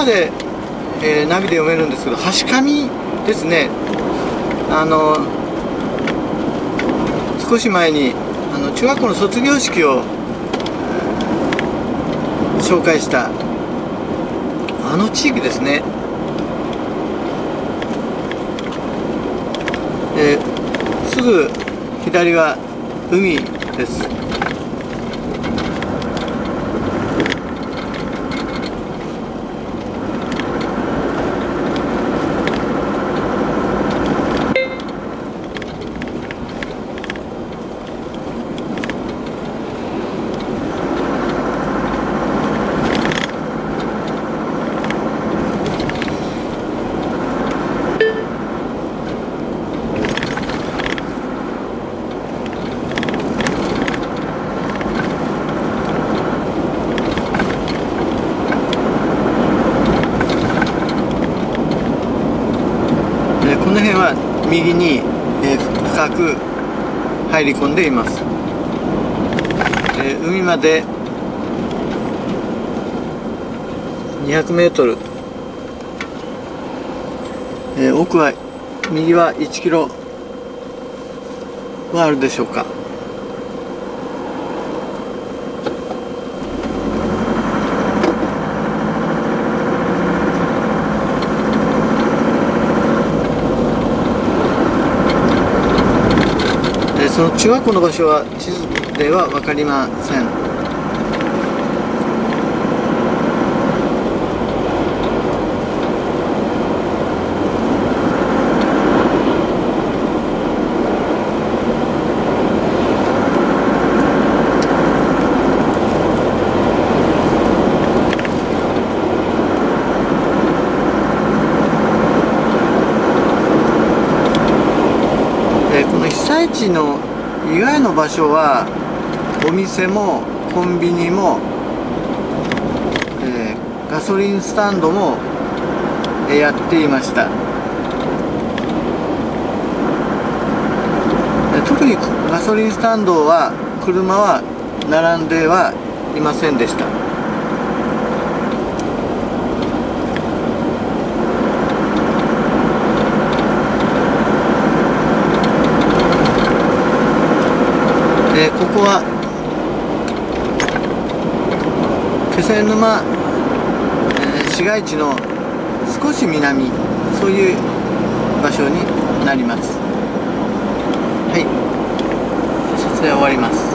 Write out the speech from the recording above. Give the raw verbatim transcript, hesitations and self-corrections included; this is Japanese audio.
まで、えー、ナビで読めるんですけど、橋上ですね。あの少し前にあの中学校の卒業式を紹介したあの地域ですね。えー、すぐ左は海です。この辺は右に、えー、深く入り込んでいます。えー、海までにひゃくメートル、えー、奥は右はいちキロはあるでしょうか。その中学校の場所は地図では分かりません。この被災地の以外の場所はお店もコンビニも、えー、ガソリンスタンドも、えー、やっていました。特にガソリンスタンドは車は並んではいませんでした。えー、ここは気仙沼、えー、市街地の少し南、そういう場所になります。はい、撮影終わります。